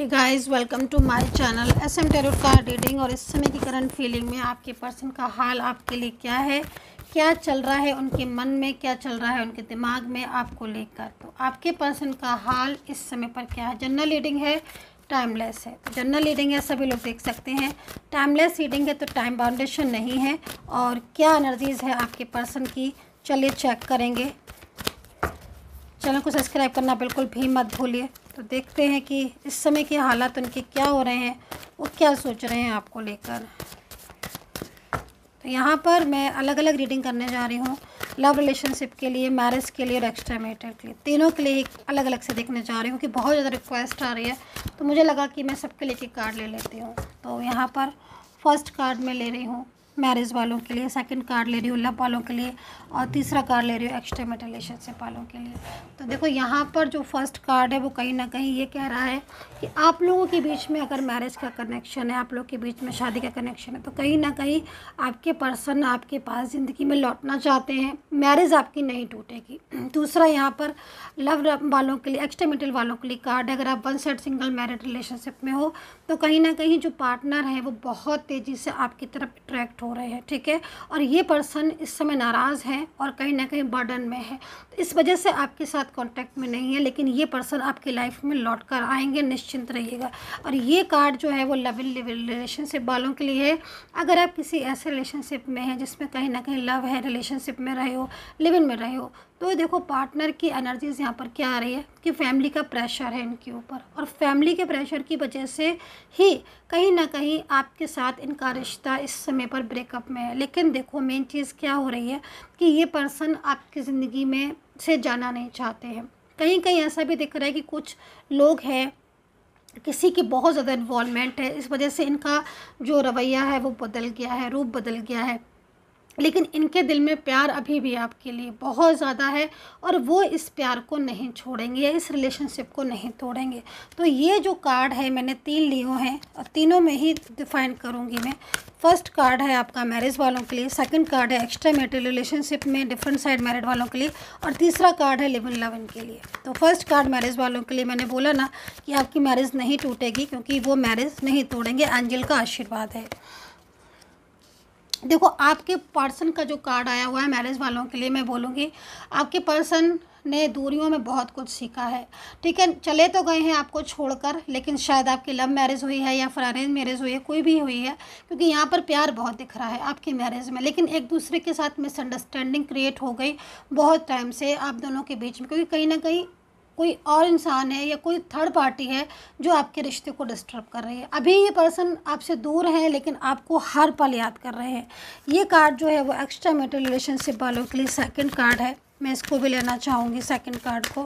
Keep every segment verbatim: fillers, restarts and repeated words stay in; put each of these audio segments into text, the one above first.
Hey guys, welcome to my channel S M tarot card reading. और इस समय की करंट फीलिंग में आपके पर्सन का हाल आपके लिए क्या है, क्या चल रहा है उनके मन में, क्या चल रहा है उनके दिमाग में आपको लेकर। तो आपके पर्सन का हाल इस समय पर क्या है। जनरल रीडिंग है, टाइमलेस है। तो जनरल रीडिंग है, सभी लोग देख सकते हैं। टाइमलेस रीडिंग है तो टाइम बाउंडेशन नहीं है। और क्या एनर्जीज़ है आपके पर्सन की, चलिए चेक करेंगे। चैनल को सब्सक्राइब करना बिल्कुल भी मत भूलिए। तो देखते हैं कि इस समय के हालात उनके क्या हो रहे हैं, वो क्या सोच रहे हैं आपको लेकर। तो यहाँ पर मैं अलग अलग रीडिंग करने जा रही हूँ, लव रिलेशनशिप के लिए, मैरिज के लिए और एक्स्ट्रा मैरिटल के लिए। तीनों के लिए एक अलग अलग से देखने जा रही हूँ कि बहुत ज़्यादा रिक्वेस्ट आ रही है, तो मुझे लगा कि मैं सबके लिए एक कार्ड ले लेती हूँ। तो यहाँ पर फर्स्ट कार्ड मैं ले रही हूँ मैरिज वालों के लिए, सेकंड कार्ड ले रही हूँ लव वालों के लिए, और तीसरा कार्ड ले रही हूँ एक्स्ट्रा मैरिटल रिलेशनशिप वालों के लिए। तो देखो यहाँ पर जो फर्स्ट कार्ड है वो कहीं ना कहीं ये कह रहा है कि आप लोगों के बीच में अगर मैरिज का कनेक्शन है, आप लोग के बीच में शादी का कनेक्शन है, तो कहीं ना कहीं आपके पर्सन आपके पास ज़िंदगी में लौटना चाहते हैं। मैरिज आपकी नहीं टूटेगी। दूसरा यहाँ पर लव वालों के लिए, एक्स्ट्रा मैरिटल वालों के लिए कार्ड है। अगर आप one side single married relationship में हो तो कहीं ना कहीं जो पार्टनर है वो बहुत तेज़ी से आपकी तरफ अट्रैक्ट हो रहे हैं, ठीक है। और ये पर्सन इस समय नाराज़ है और कहीं ना कहीं बर्डन में है, तो इस वजह से आपके साथ कांटेक्ट में नहीं है। लेकिन ये पर्सन आपकी लाइफ में लौट कर आएंगे, निश्चिंत रहिएगा। और ये कार्ड जो है वो लव रिलेशनशिप वालों के लिए है। अगर आप किसी ऐसे रिलेशनशिप में हैं जिसमें कहीं ना कहीं लव है, रिलेशनशिप में रहे हो, लिव इन में रहे हो, तो देखो पार्टनर की एनर्जीज यहाँ पर क्या आ रही है कि फैमिली का प्रेशर है इनके ऊपर, और फैमिली के प्रेशर की वजह से ही कहीं ना कहीं आपके साथ इनका रिश्ता इस समय पर ब्रेकअप में है। लेकिन देखो मेन चीज़ क्या हो रही है कि ये पर्सन आपकी ज़िंदगी में से जाना नहीं चाहते हैं। कहीं कहीं ऐसा भी दिख रहा है कि कुछ लोग हैं, किसी की बहुत ज़्यादा इन्वॉल्वमेंट है, इस वजह से इनका जो रवैया है वो बदल गया है, रूप बदल गया है। लेकिन इनके दिल में प्यार अभी भी आपके लिए बहुत ज़्यादा है और वो इस प्यार को नहीं छोड़ेंगे या इस रिलेशनशिप को नहीं तोड़ेंगे। तो ये जो कार्ड है मैंने तीन लिए हैं और तीनों में ही डिफाइन करूँगी मैं। फर्स्ट कार्ड है आपका मैरिज वालों के लिए, सेकंड कार्ड है एक्स्ट्रा मैरिटल रिलेशनशिप में डिफरेंट साइड मैरिड वालों के लिए, और तीसरा कार्ड है लिव इन लव इन के लिए। तो फर्स्ट कार्ड मैरिज वालों के लिए मैंने बोला ना कि आपकी मैरिज नहीं टूटेगी, क्योंकि वो मैरिज नहीं तोड़ेंगे, एंजल का आशीर्वाद है। देखो आपके पर्सन का जो कार्ड आया हुआ है मैरिज वालों के लिए, मैं बोलूँगी आपके पर्सन ने दूरियों में बहुत कुछ सीखा है, ठीक है। चले तो गए हैं आपको छोड़कर, लेकिन शायद आपकी लव मैरिज हुई है या फिर अरेंज मैरिज हुई है, कोई भी हुई है, क्योंकि यहाँ पर प्यार बहुत दिख रहा है आपकी मैरिज में। लेकिन एक दूसरे के साथ मिसअंडरस्टैंडिंग क्रिएट हो गई बहुत टाइम से आप दोनों के बीच में, क्योंकि कहीं ना कहीं कोई और इंसान है या कोई थर्ड पार्टी है जो आपके रिश्ते को डिस्टर्ब कर रही है। अभी ये पर्सन आपसे दूर है लेकिन आपको हर पल याद कर रहे हैं। ये कार्ड जो है वो एक्स्ट्रा मैरिटल रिलेशनशिप वालों के लिए सेकंड कार्ड है, मैं इसको भी लेना चाहूँगी सेकंड कार्ड को।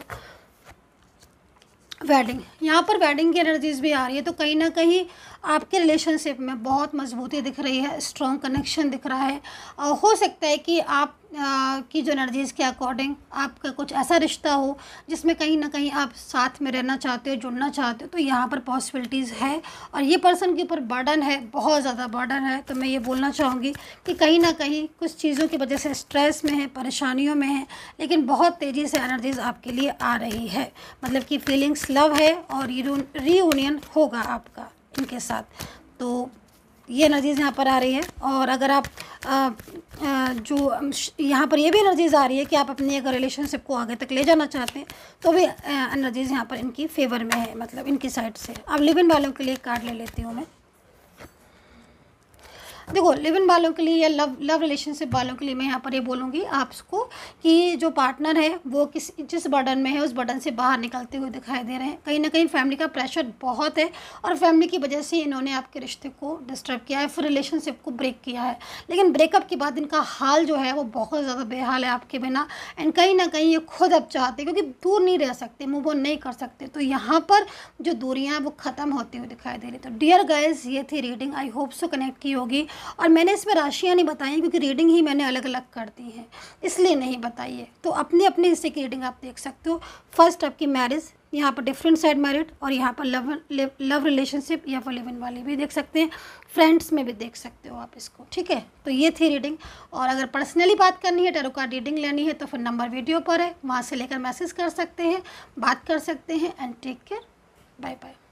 वेडिंग, यहाँ पर वेडिंग की एनर्जीज भी आ रही है, तो कहीं ना कहीं आपके रिलेशनशिप में बहुत मजबूती दिख रही है, स्ट्रॉन्ग कनेक्शन दिख रहा है। और हो सकता है कि आप आ, की जो एनर्जीज़ के अकॉर्डिंग आपका कुछ ऐसा रिश्ता हो जिसमें कहीं ना कहीं आप साथ में रहना चाहते हो, जुड़ना चाहते हो, तो यहाँ पर पॉसिबिलिटीज़ है। और ये पर्सन के ऊपर बर्डन है, बहुत ज़्यादा बर्डन है। तो मैं ये बोलना चाहूँगी कि कहीं ना कहीं कुछ चीज़ों की वजह से स्ट्रेस में है, परेशानियों में है, लेकिन बहुत तेज़ी से एनर्जीज़ आपके लिए आ रही है। मतलब कि फीलिंग्स लव है और रीयूनियन होगा आपका इनके साथ। तो ये एनर्जीज़ यहाँ पर आ रही है। और अगर आप आ, आ, जो यहाँ पर ये भी एनर्जीज़ आ रही है कि आप अपनी अगर रिलेशनशिप को आगे तक ले जाना चाहते हैं, तो भी एनर्जीज़ यहाँ पर इनकी फेवर में है, मतलब इनकी साइड से। अब लिव इन वालों के लिए कार्ड ले लेती हूँ मैं। देखो लिव इन वालों के लिए या लव लव रिलेशनशिप वालों के लिए मैं यहाँ पर ये बोलूँगी आपको कि जो पार्टनर है वो किस जिस बर्डन में है उस बर्डन से बाहर निकलते हुए दिखाई दे रहे हैं। कहीं ना कहीं फैमिली का प्रेशर बहुत है और फैमिली की वजह से इन्होंने आपके रिश्ते को डिस्टर्ब किया है, फिर रिलेशनशिप को ब्रेक किया है। लेकिन ब्रेकअप के बाद इनका हाल जो है वो बहुत ज़्यादा बेहाल है आपके बिना। एंड कहीं ना कहीं ये खुद अब चाहते हैं, क्योंकि दूर नहीं रह सकते, मूव ऑन नहीं कर सकते, तो यहाँ पर जो दूरियाँ वो ख़त्म होती हुई दिखाई दे रही। तो डियर गाइज, ये थी reading, I hope so connect की होगी। और मैंने इसमें राशियाँ नहीं बताई क्योंकि रीडिंग ही मैंने अलग अलग कर दी है, इसलिए नहीं बताई है। तो अपने अपने हिस्से की रीडिंग आप देख सकते हो। फर्स्ट आपकी मैरिज, यहाँ पर डिफरेंट साइड मैरिड, और यहाँ पर लव लव रिलेशनशिप या फिर लिव इन वाली भी देख सकते हैं, फ्रेंड्स में भी देख सकते हो आप इसको, ठीक है। तो ये थी रीडिंग। और अगर पर्सनली बात करनी है, टैरो कार्ड रीडिंग लेनी है, तो फिर नंबर वीडियो पर है, वहाँ से लेकर मैसेज कर सकते हैं, बात कर सकते हैं। And take care, bye bye.